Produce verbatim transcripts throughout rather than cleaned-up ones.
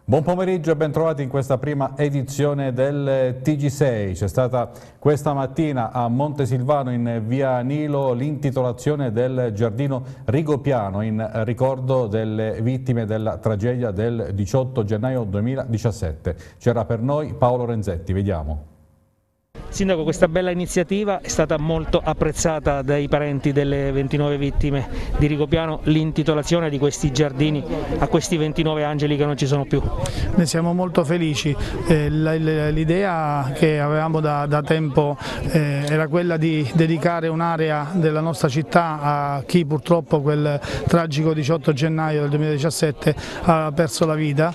Buon pomeriggio e bentrovati in questa prima edizione del T G sei. C'è stata questa mattina a Montesilvano in via Nilo l'intitolazione del giardino Rigopiano in ricordo delle vittime della tragedia del diciotto gennaio duemiladiciassette. C'era per noi Paolo Renzetti, vediamo. Sindaco, questa bella iniziativa è stata molto apprezzata dai parenti delle ventinove vittime di Rigopiano, l'intitolazione di questi giardini a questi ventinove angeli che non ci sono più. Ne siamo molto felici, eh, l'idea che avevamo da, da tempo eh, era quella di dedicare un'area della nostra città a chi purtroppo quel tragico diciotto gennaio del duemiladiciassette ha perso la vita,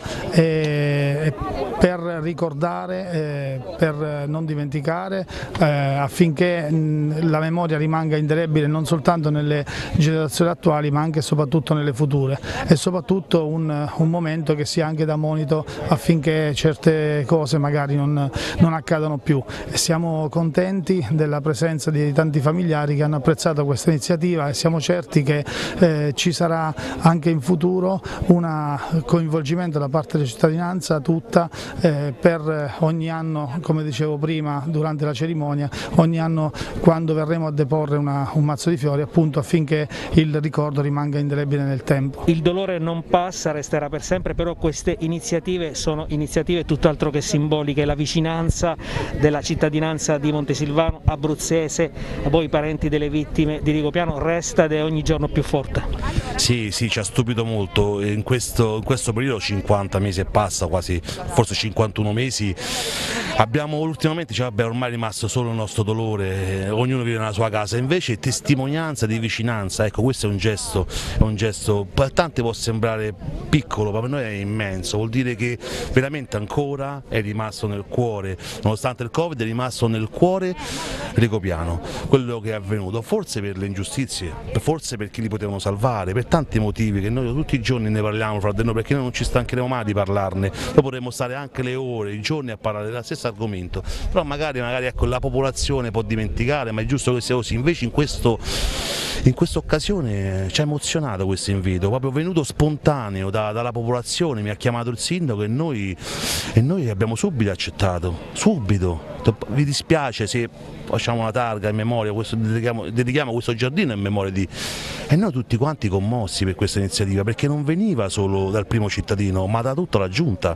eh, per ricordare, eh, per non dimenticare, Eh, affinché mh, la memoria rimanga indelebile non soltanto nelle generazioni attuali ma anche e soprattutto nelle future, e soprattutto un, un momento che sia anche da monito affinché certe cose magari non, non accadano più. E siamo contenti della presenza di tanti familiari che hanno apprezzato questa iniziativa e siamo certi che eh, ci sarà anche in futuro un coinvolgimento da parte della cittadinanza tutta eh, per ogni anno, come dicevo prima durante la cerimonia, ogni anno quando verremo a deporre una, un mazzo di fiori, appunto affinché il ricordo rimanga indelebile nel tempo. Il dolore non passa, resterà per sempre, però queste iniziative sono iniziative tutt'altro che simboliche, la vicinanza della cittadinanza di Montesilvano, abruzzese, a voi parenti delle vittime di Rigopiano, resta ed è ogni giorno più forte. Sì, sì, ci ha stupito molto, in questo, in questo periodo cinquanta mesi e passa, quasi, forse cinquantuno mesi, abbiamo ultimamente, cioè, vabbè, ormai è rimasto solo il nostro dolore, ognuno vive nella sua casa, invece testimonianza di vicinanza, ecco, questo è un gesto, è un gesto, per tanti può sembrare piccolo, ma per noi è immenso, vuol dire che veramente ancora è rimasto nel cuore, nonostante il Covid è rimasto nel cuore Rigopiano, quello che è avvenuto, forse per le ingiustizie, forse per chi li potevano salvare, per tanti motivi che noi tutti i giorni ne parliamo fra di noi, perché noi non ci stancheremo mai di parlarne, poi potremmo stare anche le ore, i giorni a parlare dello stesso argomento, però magari, magari ecco, la popolazione può dimenticare, ma è giusto che sia così. Invece in questo in questa occasione ci ha emozionato questo invito, proprio venuto spontaneo da, dalla popolazione, mi ha chiamato il sindaco e noi, e noi abbiamo subito accettato, subito. Vi dispiace se facciamo una targa in memoria, questo, dedichiamo, dedichiamo questo giardino in memoria di... E noi tutti quanti commossi per questa iniziativa, perché non veniva solo dal primo cittadino, ma da tutta la giunta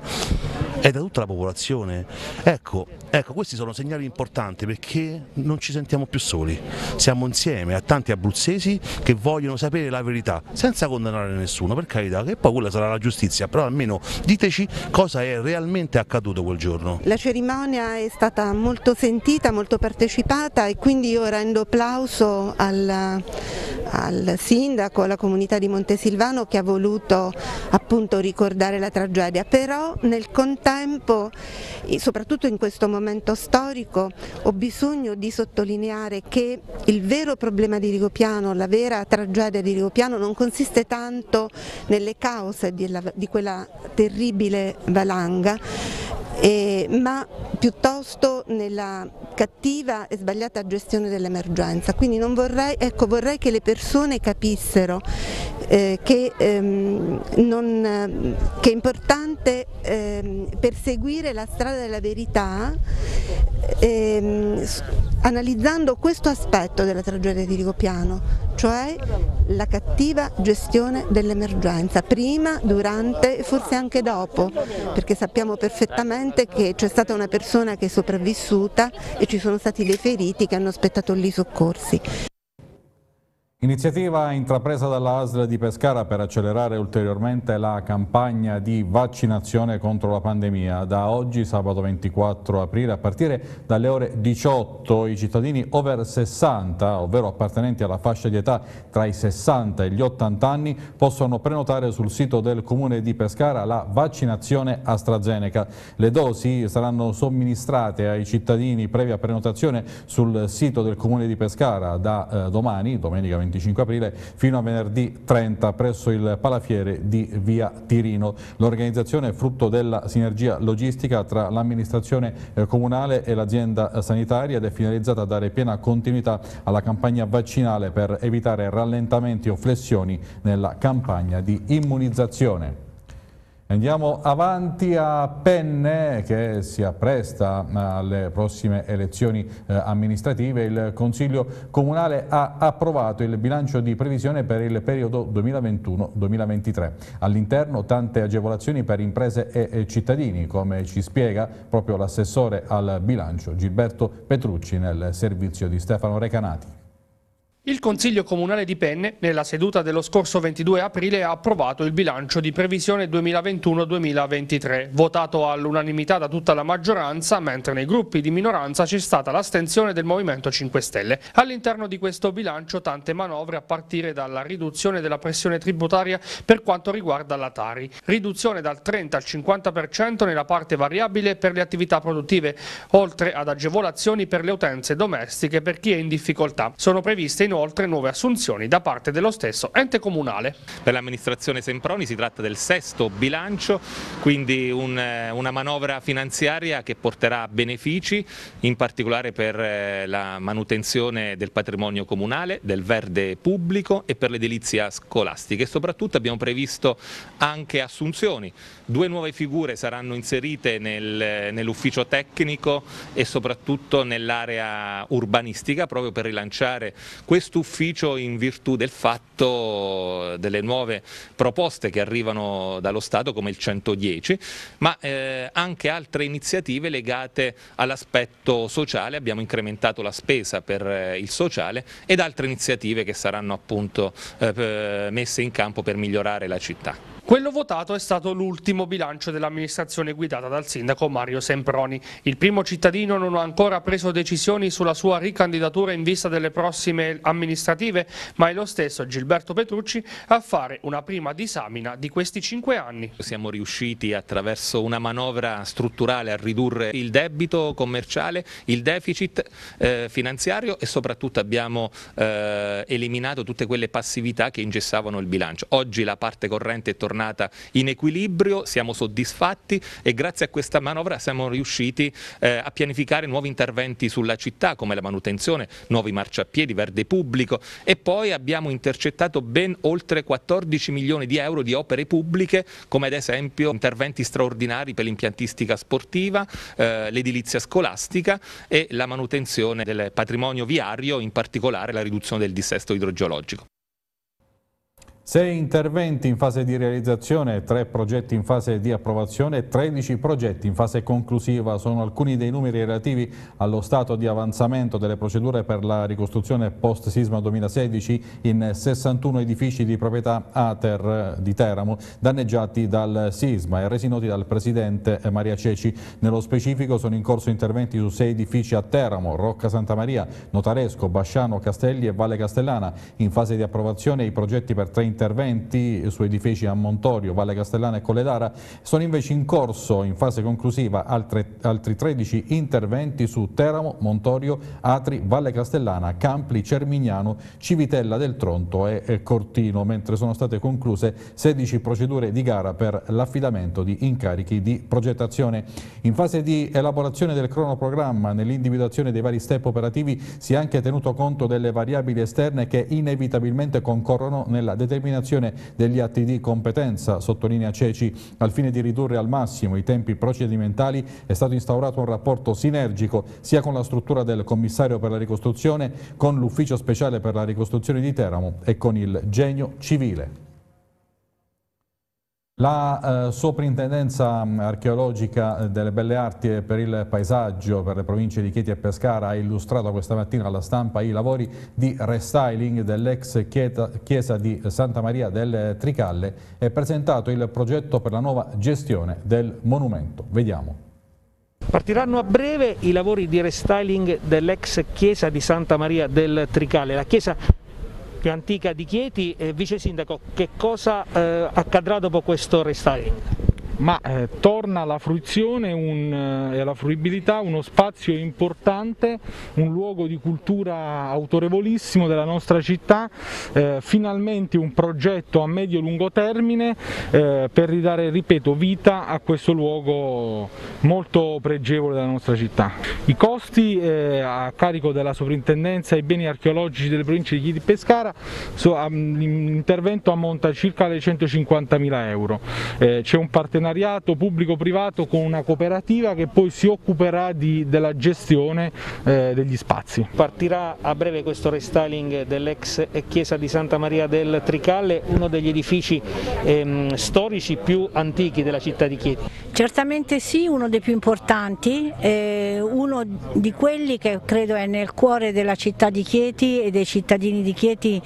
e da tutta la popolazione. Ecco, ecco, questi sono segnali importanti perché non ci sentiamo più soli, siamo insieme a tanti abruzzesi che vogliono sapere la verità, senza condannare nessuno, per carità, che poi quella sarà la giustizia, però almeno diteci cosa è realmente accaduto quel giorno. La cerimonia è stata molto sentita, molto partecipata e quindi io rendo plauso al, al sindaco, alla comunità di Montesilvano che ha voluto appunto ricordare la tragedia, però nel contempo, soprattutto in questo momento storico, ho bisogno di sottolineare che il vero problema di Rigopiano, la vera tragedia di Rigopiano non consiste tanto nelle cause di, la, di quella terribile valanga, Eh, ma piuttosto nella cattiva e sbagliata gestione dell'emergenza. Quindi non vorrei, ecco, vorrei che le persone capissero eh, che, ehm, non, che è importante ehm, perseguire la strada della verità ehm, analizzando questo aspetto della tragedia di Rigopiano, cioè la cattiva gestione dell'emergenza, prima, durante e forse anche dopo, perché sappiamo perfettamente che c'è stata una persona che è sopravvissuta e ci sono stati dei feriti che hanno aspettato lì i soccorsi. Iniziativa intrapresa dalla A S L di Pescara per accelerare ulteriormente la campagna di vaccinazione contro la pandemia. Da oggi, sabato ventiquattro aprile, a partire dalle ore diciotto, i cittadini over sessanta, ovvero appartenenti alla fascia di età tra i sessanta e gli ottanta anni, possono prenotare sul sito del Comune di Pescara la vaccinazione AstraZeneca. Le dosi saranno somministrate ai cittadini previa prenotazione sul sito del Comune di Pescara da eh, domani, domenica venticinque aprile, fino a venerdì trenta presso il Palafiere di via Tirino. L'organizzazione è frutto della sinergia logistica tra l'amministrazione comunale e l'azienda sanitaria ed è finalizzata a dare piena continuità alla campagna vaccinale per evitare rallentamenti o flessioni nella campagna di immunizzazione. Andiamo avanti a Penne, che si appresta alle prossime elezioni eh, amministrative. Il Consiglio Comunale ha approvato il bilancio di previsione per il periodo duemilaventuno duemilaventitré. All'interno tante agevolazioni per imprese e, e cittadini, come ci spiega proprio l'assessore al bilancio Gilberto Petrucci nel servizio di Stefano Recanati. Il Consiglio Comunale di Penne, nella seduta dello scorso ventidue aprile, ha approvato il bilancio di previsione duemilaventuno duemilaventitré, votato all'unanimità da tutta la maggioranza, mentre nei gruppi di minoranza c'è stata l'astensione del Movimento cinque Stelle. All'interno di questo bilancio tante manovre, a partire dalla riduzione della pressione tributaria per quanto riguarda la Tari, riduzione dal trenta al cinquanta per cento nella parte variabile per le attività produttive, oltre ad agevolazioni per le utenze domestiche per chi è in difficoltà. Sono previste inoltre Inoltre nuove assunzioni da parte dello stesso ente comunale. Per l'amministrazione Semproni si tratta del sesto bilancio, quindi un, una manovra finanziaria che porterà benefici, in particolare per la manutenzione del patrimonio comunale, del verde pubblico e per l'edilizia scolastica, e soprattutto abbiamo previsto anche assunzioni. Due nuove figure saranno inserite nel, nell'ufficio tecnico e soprattutto nell'area urbanistica, proprio per rilanciare questo ufficio in virtù del fatto delle nuove proposte che arrivano dallo Stato come il centodieci, ma eh, anche altre iniziative legate all'aspetto sociale. Abbiamo incrementato la spesa per eh, il sociale ed altre iniziative che saranno appunto eh, messe in campo per migliorare la città. Quello votato è stato l'ultimo bilancio dell'amministrazione guidata dal sindaco Mario Semproni. Il primo cittadino non ha ancora preso decisioni sulla sua ricandidatura in vista delle prossime amministrative, ma è lo stesso Gilberto Petrucci a fare una prima disamina di questi cinque anni. Siamo riusciti attraverso una manovra strutturale a ridurre il debito commerciale, il deficit eh, finanziario, e soprattutto abbiamo eh, eliminato tutte quelle passività che ingessavano il bilancio. Oggi la parte corrente è tornata in equilibrio, siamo soddisfatti e grazie a questa manovra siamo riusciti eh, a pianificare nuovi interventi sulla città, come la manutenzione, nuovi marciapiedi, verde pubblico, e poi abbiamo intercettato ben oltre quattordici milioni di euro di opere pubbliche, come ad esempio interventi straordinari per l'impiantistica sportiva, eh, l'edilizia scolastica e la manutenzione del patrimonio viario, in particolare la riduzione del dissesto idrogeologico. sei interventi in fase di realizzazione, tre progetti in fase di approvazione e tredici progetti in fase conclusiva sono alcuni dei numeri relativi allo stato di avanzamento delle procedure per la ricostruzione post-sisma duemilasedici in sessantuno edifici di proprietà Ater di Teramo danneggiati dal sisma e resi noti dal Presidente Maria Ceci. Nello specifico sono in corso interventi su sei edifici a Teramo, Rocca Santa Maria, Notaresco, Basciano, Castelli e Valle Castellana. In fase di approvazione i progetti per tre interventi su edifici a Montorio, Valle Castellana e Colledara. Sono invece in corso, in fase conclusiva, altre, altri tredici interventi su Teramo, Montorio, Atri, Valle Castellana, Campli, Cermignano, Civitella del Tronto e, e Cortino, mentre sono state concluse sedici procedure di gara per l'affidamento di incarichi di progettazione. In fase di elaborazione del cronoprogramma, nell'individuazione dei vari step operativi si è anche tenuto conto delle variabili esterne che inevitabilmente concorrono nella determinazione degli atti di competenza, sottolinea Ceci. Al fine di ridurre al massimo i tempi procedimentali è stato instaurato un rapporto sinergico sia con la struttura del commissario per la ricostruzione, con l'ufficio speciale per la ricostruzione di Teramo e con il genio civile. La eh, Soprintendenza archeologica delle Belle Arti e per il paesaggio per le province di Chieti e Pescara ha illustrato questa mattina alla stampa i lavori di restyling dell'ex chiesa di Santa Maria del Tricalle e presentato il progetto per la nuova gestione del monumento. Vediamo. Partiranno a breve i lavori di restyling dell'ex chiesa di Santa Maria del Tricalle, la chiesa più antica di Chieti. Eh, Vice Sindaco, che cosa eh, accadrà dopo questo restyling? ma eh, torna alla fruizione un, e alla fruibilità uno spazio importante, un luogo di cultura autorevolissimo della nostra città, eh, finalmente un progetto a medio-lungo termine eh, per ridare, ripeto, vita a questo luogo molto pregevole della nostra città. I costi eh, a carico della Soprintendenza ai beni archeologici delle province di Chieti e Pescara, so, l'intervento ammonta a circa le centocinquantamila euro. Eh, c'è un partenariato pubblico-privato con una cooperativa che poi si occuperà di, della gestione eh, degli spazi. Partirà a breve questo restyling dell'ex chiesa di Santa Maria del Tricalle, uno degli edifici ehm, storici più antichi della città di Chieti. Certamente sì, uno dei più importanti, eh, uno di quelli che credo è nel cuore della città di Chieti e dei cittadini di Chieti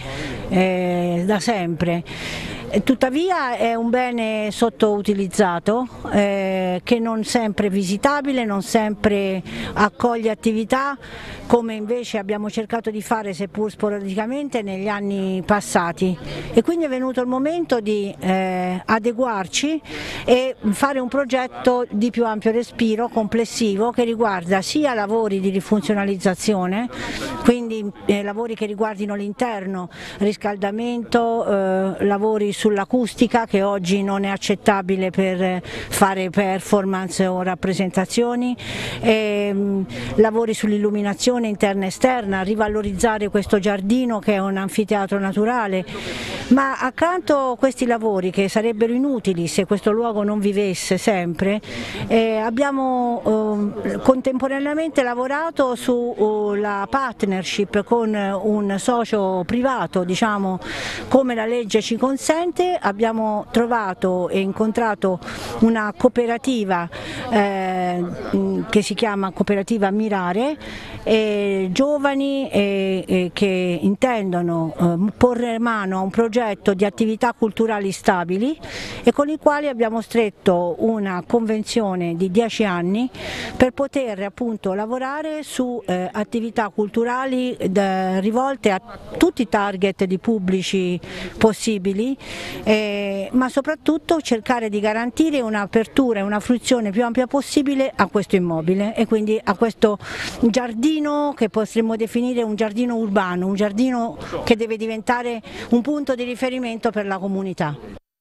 eh, da sempre. Tuttavia è un bene sottoutilizzato, eh, che non sempre è visitabile, non sempre accoglie attività, come invece abbiamo cercato di fare, seppur sporadicamente, negli anni passati. E quindi è venuto il momento di eh, adeguarci e fare un progetto di più ampio respiro, complessivo, che riguarda sia lavori di rifunzionalizzazione, quindi eh, lavori che riguardino l'interno, riscaldamento, eh, lavori sull'acustica, che oggi non è accettabile per fare performance o rappresentazioni, e, lavori sull'illuminazione interna e esterna, rivalorizzare questo giardino che è un anfiteatro naturale, ma accanto a questi lavori, che sarebbero inutili se questo luogo non vivesse sempre, eh, abbiamo eh, contemporaneamente lavorato sulla uh, partnership con un socio privato, diciamo, come la legge ci consente. Abbiamo trovato e incontrato una cooperativa eh, che si chiama Cooperativa Mirare, eh, giovani eh, eh, che intendono eh, porre mano a un progetto di attività culturali stabili e con i quali abbiamo stretto una convenzione di dieci anni per poter appunto lavorare su eh, attività culturali eh, rivolte a tutti i target di pubblici possibili, eh, ma soprattutto cercare di garantire un'apertura e una fruizione più ampia possibile a questo immobile e quindi a questo giardino che potremmo definire un giardino urbano, un giardino che deve diventare un punto di riferimento per la comunità.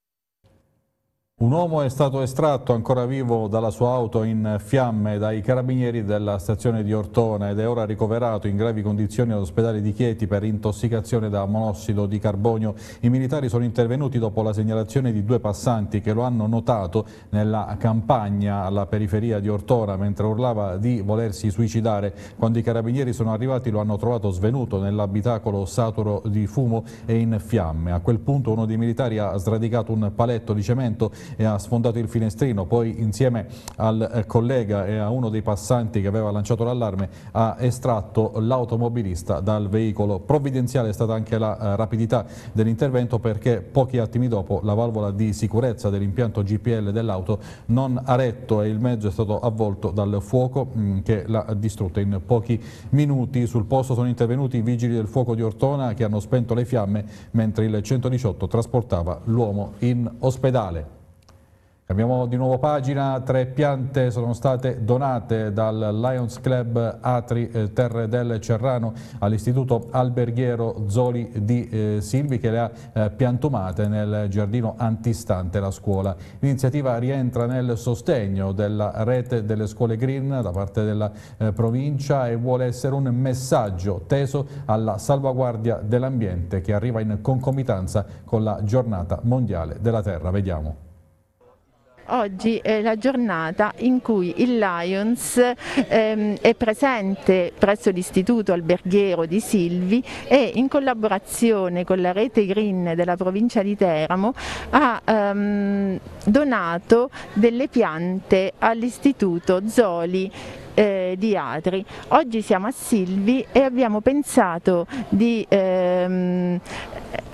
Un uomo è stato estratto ancora vivo dalla sua auto in fiamme dai carabinieri della stazione di Ortona ed è ora ricoverato in gravi condizioni all'ospedale di Chieti per intossicazione da monossido di carbonio. I militari sono intervenuti dopo la segnalazione di due passanti che lo hanno notato nella campagna alla periferia di Ortona mentre urlava di volersi suicidare. Quando i carabinieri sono arrivati lo hanno trovato svenuto nell'abitacolo saturo di fumo e in fiamme. A quel punto uno dei militari ha sradicato un paletto di cemento e ha sfondato il finestrino, poi insieme al collega e a uno dei passanti che aveva lanciato l'allarme ha estratto l'automobilista dal veicolo. Provvidenziale è stata anche la eh, rapidità dell'intervento perché pochi attimi dopo la valvola di sicurezza dell'impianto G P L dell'auto non ha retto e il mezzo è stato avvolto dal fuoco mh, che l'ha distrutta in pochi minuti. Sul posto sono intervenuti i vigili del fuoco di Ortona che hanno spento le fiamme mentre il centodiciotto trasportava l'uomo in ospedale. Cambiamo di nuovo pagina, tre piante sono state donate dal Lions Club Atri eh, Terre del Cerrano all'Istituto Alberghiero Zoli di eh, Silvi che le ha eh, piantumate nel giardino antistante la scuola. L'iniziativa rientra nel sostegno della rete delle scuole green da parte della eh, provincia e vuole essere un messaggio teso alla salvaguardia dell'ambiente che arriva in concomitanza con la giornata mondiale della terra. Vediamo. Oggi è la giornata in cui il Lions ehm, è presente presso l'Istituto Alberghiero di Silvi e in collaborazione con la rete Green della provincia di Teramo ha ehm, donato delle piante all'Istituto Zoli Eh, di Atri. Oggi siamo a Silvi e abbiamo pensato di ehm,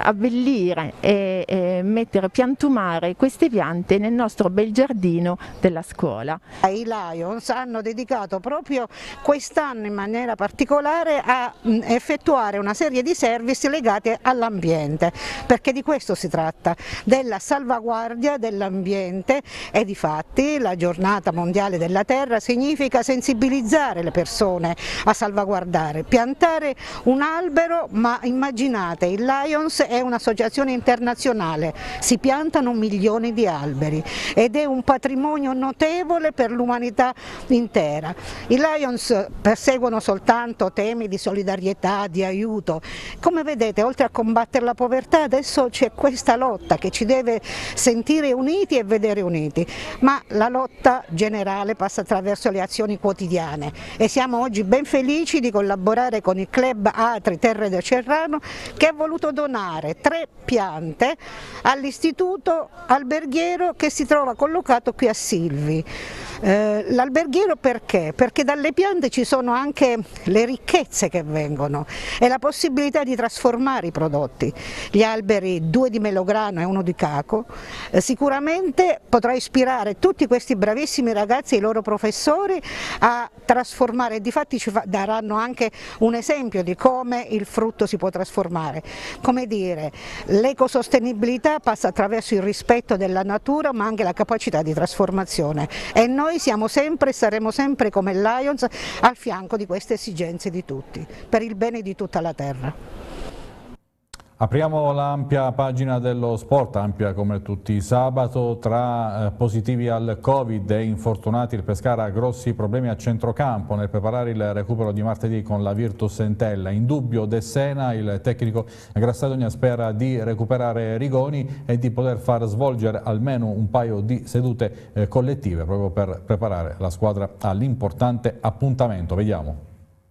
abbellire e, e mettere piantumare queste piante nel nostro bel giardino della scuola. I Lions hanno dedicato proprio quest'anno in maniera particolare a effettuare una serie di servizi legati all'ambiente, perché di questo si tratta, della salvaguardia dell'ambiente, e difatti la giornata mondiale della terra significa sensibilizzare le persone a salvaguardare, piantare un albero, ma immaginate, il Lions è un'associazione internazionale, si piantano milioni di alberi ed è un patrimonio notevole per l'umanità intera. I Lions perseguono soltanto temi di solidarietà, di aiuto. Come vedete, oltre a combattere la povertà, adesso c'è questa lotta che ci deve sentire uniti e vedere uniti, ma la lotta generale passa attraverso le azioni quotidiane e siamo oggi ben felici di collaborare con il Club Atri Terre del Cerrano, che ha voluto donare tre piante all'istituto alberghiero che si trova collocato qui a Silvi. Eh, l'alberghiero perché? Perché dalle piante ci sono anche le ricchezze che vengono e la possibilità di trasformare i prodotti. Gli alberi, due di melograno e uno di caco, eh, sicuramente potrà ispirare tutti questi bravissimi ragazzi e i loro professori a trasformare, e difatti ci daranno anche un esempio di come il frutto si può trasformare. Come dire, l'ecosostenibilità passa attraverso il rispetto della natura, ma anche la capacità di trasformazione, e noi siamo sempre e saremo sempre come Lions al fianco di queste esigenze di tutti, per il bene di tutta la terra. Apriamo l'ampia pagina dello sport, ampia come tutti i sabato. Tra eh, positivi al Covid e infortunati, il Pescara ha grossi problemi a centrocampo nel preparare il recupero di martedì con la Virtus Entella. In dubbio De Sena, il tecnico Grassadonia spera di recuperare Rigoni e di poter far svolgere almeno un paio di sedute eh, collettive proprio per preparare la squadra all'importante appuntamento. Vediamo.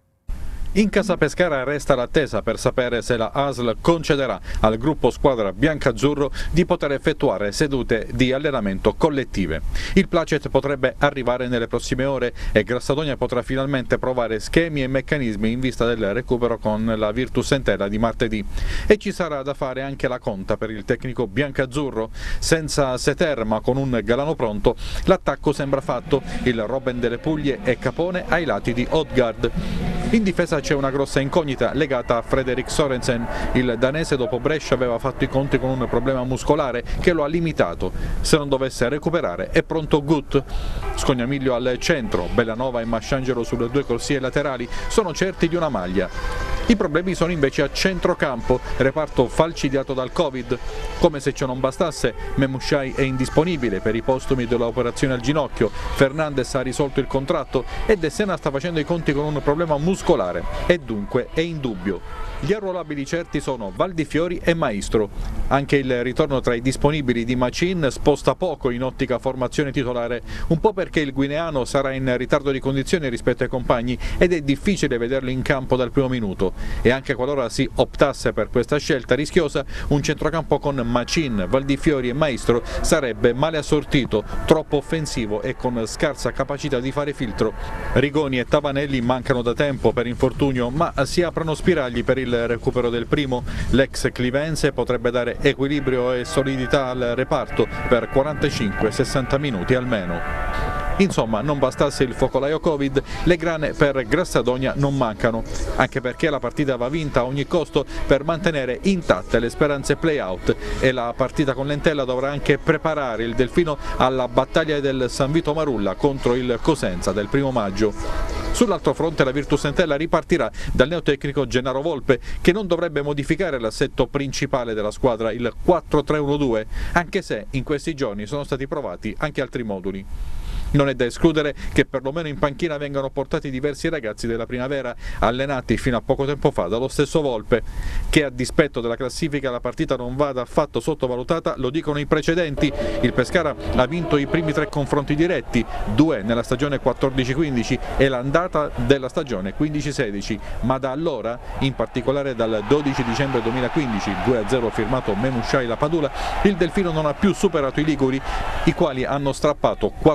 In casa Pescara resta l'attesa per sapere se la A S L concederà al gruppo squadra biancazzurro di poter effettuare sedute di allenamento collettive. Il placet potrebbe arrivare nelle prossime ore e Grassadonia potrà finalmente provare schemi e meccanismi in vista del recupero con la Virtus Entella di martedì. E ci sarà da fare anche la conta per il tecnico biancazzurro. Senza Seter ma con un Galano pronto, l'attacco sembra fatto. Il Robben delle Puglie e Capone ai lati di Odgaard. In difesa c'è una grossa incognita legata a Frederik Sorensen. Il danese dopo Brescia aveva fatto i conti con un problema muscolare che lo ha limitato. Se non dovesse recuperare è pronto Gut. Scognamiglio al centro, Bellanova e Masciangelo sulle due corsie laterali sono certi di una maglia. I problemi sono invece a centrocampo, reparto falcidiato dal Covid. Come se ciò non bastasse, Memushai è indisponibile per i postumi dell'operazione al ginocchio, Fernandez ha risolto il contratto e De Sena sta facendo i conti con un problema muscolare e dunque è in dubbio. Gli arruolabili certi sono Valdifiori e Maestro. Anche il ritorno tra i disponibili di Macin sposta poco in ottica formazione titolare, un po' perché il guineano sarà in ritardo di condizioni rispetto ai compagni ed è difficile vederlo in campo dal primo minuto. E anche qualora si optasse per questa scelta rischiosa, un centrocampo con Macin, Valdifiori e Maestro sarebbe male assortito, troppo offensivo e con scarsa capacità di fare filtro. Rigoni e Tavanelli mancano da tempo per infortunio, ma si aprono spiragli per il recupero del primo. L'ex clivense potrebbe dare equilibrio e solidità al reparto per quarantacinque sessanta minuti almeno. Insomma, non bastasse il focolaio Covid, le grane per Grassadonia non mancano, anche perché la partita va vinta a ogni costo per mantenere intatte le speranze play-out e la partita con l'Entella dovrà anche preparare il Delfino alla battaglia del San Vito Marulla contro il Cosenza del primo maggio. Sull'altro fronte la Virtus Entella ripartirà dal neotecnico Gennaro Volpe, che non dovrebbe modificare l'assetto principale della squadra, il quattro tre uno due, anche se in questi giorni sono stati provati anche altri moduli. Non è da escludere che perlomeno in panchina vengano portati diversi ragazzi della primavera, allenati fino a poco tempo fa dallo stesso Volpe. Che a dispetto della classifica la partita non vada affatto sottovalutata lo dicono i precedenti. Il Pescara ha vinto i primi tre confronti diretti, due nella stagione quattordici quindici e l'andata della stagione quindici sedici, ma da allora, in particolare dal dodici dicembre duemilaquindici, due a zero firmato Memushai La Padula, il Delfino non ha più superato i liguri, i quali hanno strappato quattro pareggi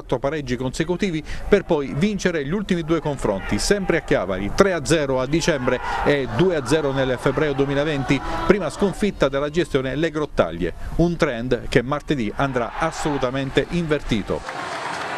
pareggi consecutivi per poi vincere gli ultimi due confronti, sempre a Chiavari, tre a zero a dicembre e due a zero nel febbraio duemilaventi, prima sconfitta della gestione Le Grottaglie, un trend che martedì andrà assolutamente invertito.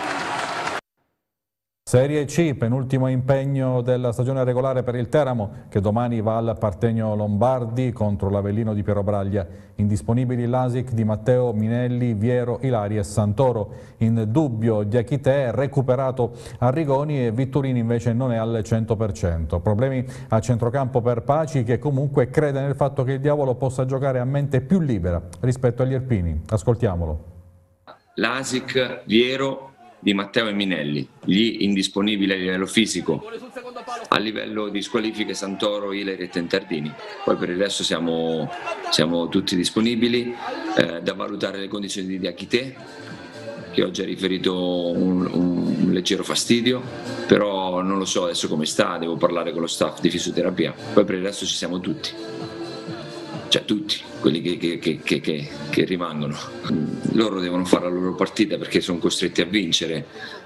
Serie C, penultimo impegno della stagione regolare per il Teramo, che domani va al Partenio Lombardi contro l'Avellino di Piero Braglia. Indisponibili l'Asic di Matteo, Minelli, Viero, Ilari e Santoro. In dubbio Diachité, recuperato Arrigoni, e Vitturini invece non è al cento per cento. Problemi a centrocampo per Paci, che comunque crede nel fatto che il Diavolo possa giocare a mente più libera rispetto agli Erpini. Ascoltiamolo. L'Asic, Viero, Di Matteo e Minelli, gli indisponibili a livello fisico. A livello di squalifiche Santoro, Ileri e Tentardini. Poi per il resto siamo, siamo tutti disponibili. Eh, da valutare le condizioni di Diachité, che oggi ha riferito un, un leggero fastidio, però non lo so adesso come sta, devo parlare con lo staff di fisioterapia. Poi per il resto ci siamo tutti. Cioè tutti, quelli che, che, che, che, che rimangono. Loro devono fare la loro partita perché sono costretti a vincere.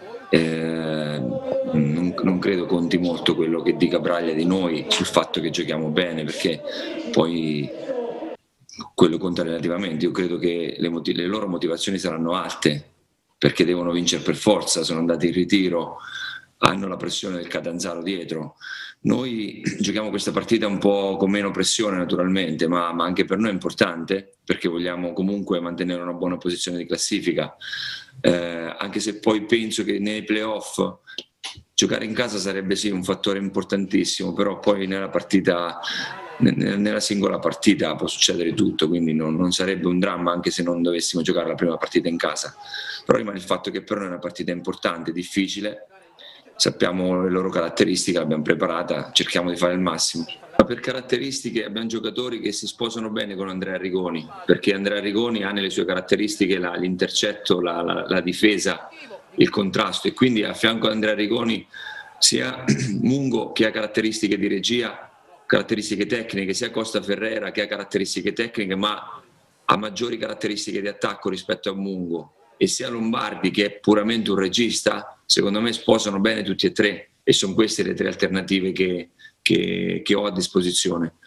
Eh, non, non credo conti molto quello che dica Braglia di noi sul fatto che giochiamo bene, perché poi quello conta relativamente. Io credo che le, motiv- le loro motivazioni saranno alte, perché devono vincere per forza, sono andati in ritiro, hanno la pressione del Catanzaro dietro. Noi giochiamo questa partita un po' con meno pressione naturalmente, ma, ma anche per noi è importante, perché vogliamo comunque mantenere una buona posizione di classifica, eh, anche se poi penso che nei playoff giocare in casa sarebbe sì un fattore importantissimo, però poi nella partita, nella singola partita può succedere tutto, quindi non, non sarebbe un dramma anche se non dovessimo giocare la prima partita in casa. Però rimane il fatto che per noi è una partita importante, difficile. Sappiamo le loro caratteristiche, l'abbiamo preparata, cerchiamo di fare il massimo. Ma per caratteristiche abbiamo giocatori che si sposano bene con Andrea Arrigoni, perché Andrea Arrigoni ha nelle sue caratteristiche la, l'intercetto, la, la, la difesa, il contrasto, e quindi a fianco ad Andrea Arrigoni sia Mungo, che ha caratteristiche di regia, caratteristiche tecniche, sia Costa Ferrera, che ha caratteristiche tecniche ma ha maggiori caratteristiche di attacco rispetto a Mungo, e sia Lombardi, che è puramente un regista. Secondo me sposano bene tutti e tre, e sono queste le tre alternative che, che, che ho a disposizione.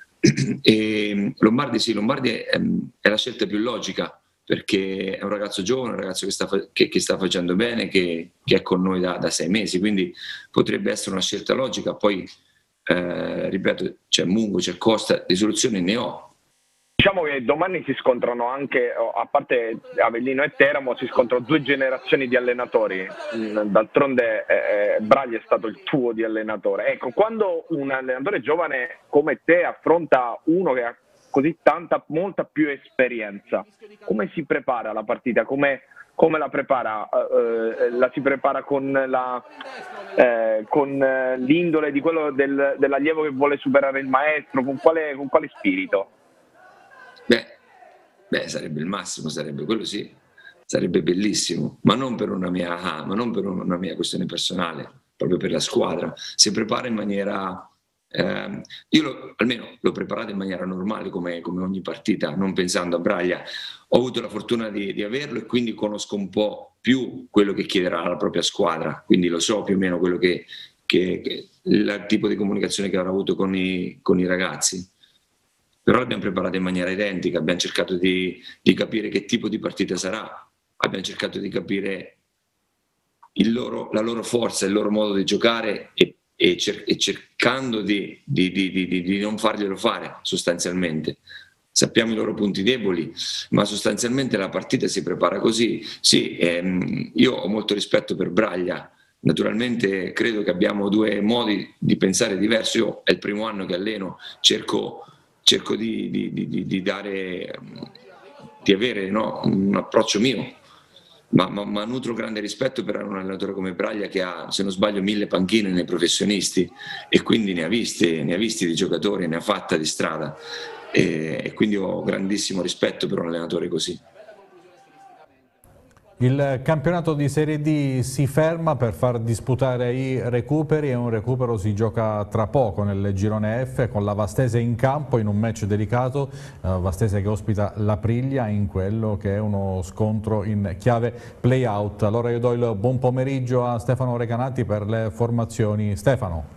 E Lombardi sì, Lombardi è, è la scelta più logica, perché è un ragazzo giovane, un ragazzo che sta, che, che sta facendo bene, che, che è con noi da, da sei mesi, quindi potrebbe essere una scelta logica. Poi eh, ripeto, c'è Mungo, c'è Costa, di soluzioni ne ho. Diciamo che domani si scontrano anche, a parte Avellino e Teramo, si scontrano due generazioni di allenatori. D'altronde eh, Braglia è stato il tuo di allenatore. Ecco, quando un allenatore giovane come te affronta uno che ha così tanta, molta più esperienza, come si prepara la partita? Come, come la prepara? Eh, la si prepara con, la, eh, con l'indole di quello del, dell'allievo che vuole superare il maestro? Con quale, con quale spirito? Beh, beh, sarebbe il massimo, sarebbe quello sì, sarebbe bellissimo, ma non per una mia, ah, ma non per una mia questione personale, proprio per la squadra. Si prepara in maniera, eh, io lo, almeno l'ho preparato in maniera normale, come, come ogni partita, non pensando a Braglia. Ho avuto la fortuna di, di averlo, e quindi conosco un po' più quello che chiederà la propria squadra, quindi lo so più o meno quello che, che, che il tipo di comunicazione che avrò avuto con i, con i ragazzi. Però l'abbiamo preparata in maniera identica, abbiamo cercato di, di capire che tipo di partita sarà, abbiamo cercato di capire il loro, la loro forza, il loro modo di giocare, e, e, cer- e cercando di, di, di, di, di non farglielo fare sostanzialmente. Sappiamo i loro punti deboli, ma sostanzialmente la partita si prepara così. Sì, ehm, io ho molto rispetto per Braglia. Naturalmente credo che abbiamo due modi di pensare diversi. Io è il primo anno che alleno, cerco... cerco di, di, di, di dare, di avere no, un approccio mio, ma, ma, ma nutro grande rispetto per un allenatore come Braglia, che ha, se non sbaglio, mille panchine nei professionisti, e quindi ne ha visti, ne ha visti di giocatori, ne ha fatta di strada, e, e quindi ho grandissimo rispetto per un allenatore così. Il campionato di Serie D si ferma per far disputare i recuperi e un recupero si gioca tra poco nel girone F con la Vastese in campo in un match delicato, uh, Vastese che ospita l'Aprilia in quello che è uno scontro in chiave play-out. Allora io do il buon pomeriggio a Stefano Recanati per le formazioni. Stefano.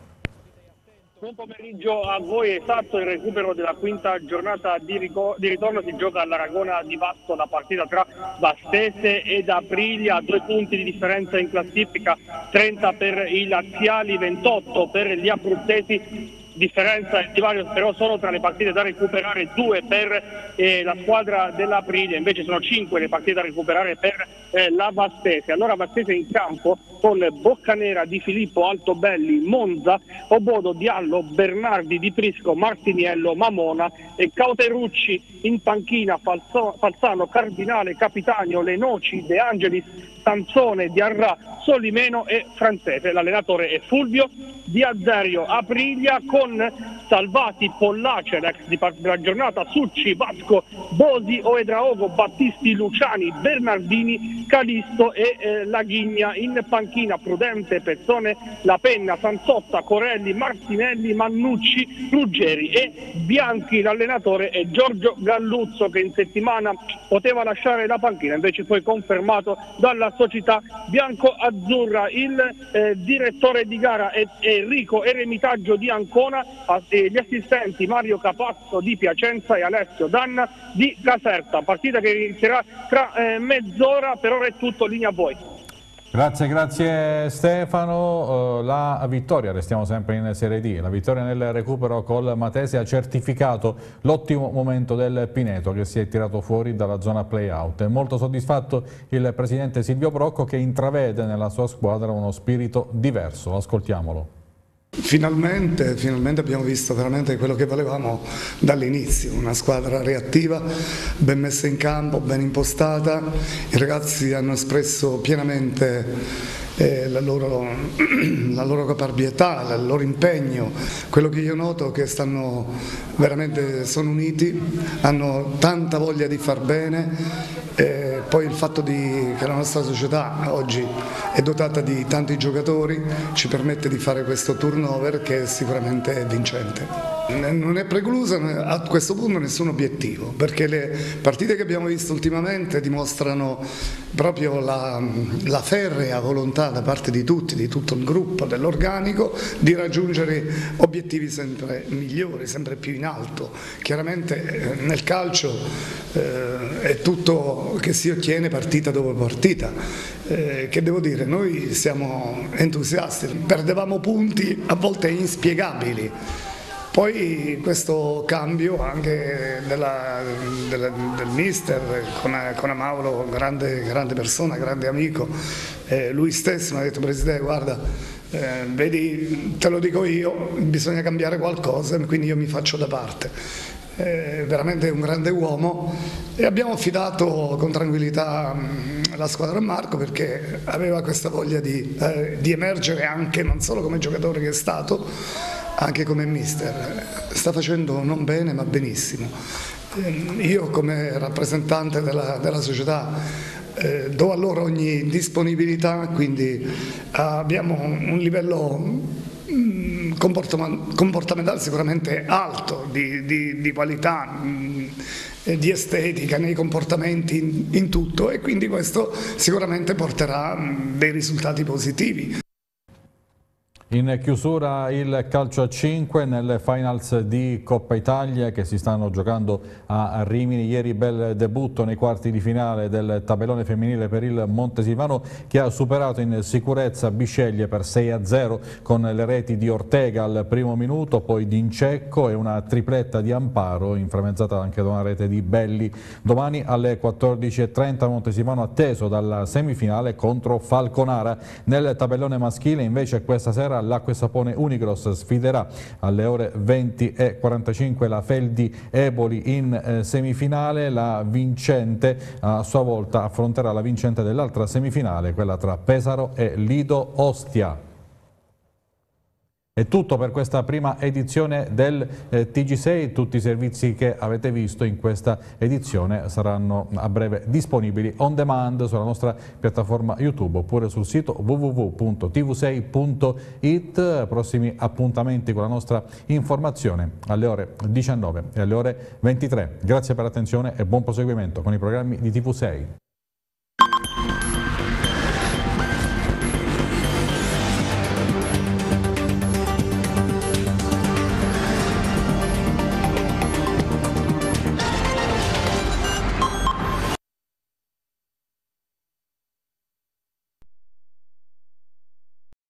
Buon pomeriggio a voi, esatto, il recupero della quinta giornata di, di ritorno si gioca all'Aragona di Vasto, la partita tra Vastese ed Aprilia, due punti di differenza in classifica, trenta per i laziali, ventotto per gli abruzzesi. Differenza e divario però sono tra le partite da recuperare, due per eh, la squadra dell'Aprilia, invece sono cinque le partite da recuperare per eh, la Vastese. Allora Vastese in campo con Boccanera, Di Filippo, Altobelli, Monza, Obodo, Diallo, Bernardi, Di Prisco, Martiniello, Mamona e Cauterucci. In panchina Falso, Falzano, Cardinale, Capitanio, Lenoci, De Angelis, Sansone, Diarra, Solimeno e Francese. L'allenatore è Fulvio Di Azerio. Aprilia con Salvati, Pollace, l'ex di della giornata, Succi, Vasco, Bosi, Oedraogo, Battisti, Luciani, Bernardini, Calisto e eh, Laghigna. In panchina Prudente, Pezzone, La Penna, Sanzotta, Corelli, Martinelli, Mannucci, Ruggeri e Bianchi. L'allenatore è Giorgio Galluzzo, che in settimana poteva lasciare la panchina, invece poi confermato dalla società bianco-azzurra. Il eh, direttore di gara è Enrico Eremitaggio di Ancona, e gli assistenti Mario Capazzo di Piacenza e Alessio Danna di Caserta. Partita che inizierà tra eh, mezz'ora. Per ora è tutto, linea a voi. Grazie, grazie Stefano. La vittoria, restiamo sempre in Serie D, la vittoria nel recupero col Matese ha certificato l'ottimo momento del Pineto che si è tirato fuori dalla zona play-out. È molto soddisfatto il presidente Silvio Brocco, che intravede nella sua squadra uno spirito diverso. Ascoltiamolo. Finalmente, finalmente abbiamo visto veramente quello che volevamo dall'inizio, una squadra reattiva, ben messa in campo, ben impostata. I ragazzi hanno espresso pienamente eh, la, loro, la loro caparbietà, il loro impegno. Quello che io noto è che stanno veramente, sono uniti, hanno tanta voglia di far bene. E poi il fatto di, che la nostra società oggi è dotata di tanti giocatori ci permette di fare questo turnover che è sicuramente vincente. Non è preclusa a questo punto nessun obiettivo, perché le partite che abbiamo visto ultimamente dimostrano proprio la, la ferrea volontà da parte di tutti, di tutto il gruppo, dell'organico, di raggiungere obiettivi sempre migliori, sempre più in alto. Chiaramente nel calcio eh, è tutto che si ottiene partita dopo partita. Eh, che devo dire, noi siamo entusiasti, perdevamo punti a volte inspiegabili. Poi questo cambio anche della, della, del mister con, con Amauro, grande, grande persona, grande amico, eh, lui stesso mi ha detto: Presidente, guarda, eh, vedi, te lo dico io, bisogna cambiare qualcosa, quindi io mi faccio da parte. È veramente un grande uomo e abbiamo affidato con tranquillità la squadra a Marco, perché aveva questa voglia di, eh, di emergere anche non solo come giocatore che è stato, anche come mister. Sta facendo non bene ma benissimo. Io come rappresentante della, della società eh, do a loro ogni disponibilità, quindi abbiamo un livello comportamentale sicuramente alto, di, di, di qualità, di estetica nei comportamenti, in, in tutto, e quindi questo sicuramente porterà dei risultati positivi. In chiusura il calcio a cinque nelle finals di Coppa Italia che si stanno giocando a Rimini. Ieri bel debutto nei quarti di finale del tabellone femminile per il Montesilvano, che ha superato in sicurezza Bisceglie per sei a zero con le reti di Ortega al primo minuto, poi di Incecco e una tripletta di Amparo, inframmezzata anche da una rete di Belli. Domani alle quattordici e trenta Montesilvano atteso dalla semifinale contro Falconara. Nel tabellone maschile invece questa sera l'Acque Sapone Unicross sfiderà alle ore venti e quarantacinque la Feldi Eboli in eh, semifinale. La vincente a sua volta affronterà la vincente dell'altra semifinale, quella tra Pesaro e Lido Ostia. È tutto per questa prima edizione del eh, T G sei, tutti i servizi che avete visto in questa edizione saranno a breve disponibili on demand sulla nostra piattaforma YouTube oppure sul sito w w w punto t v sei punto it. Prossimi appuntamenti con la nostra informazione alle ore diciannove e alle ore ventitré. Grazie per l'attenzione e buon proseguimento con i programmi di T V sei.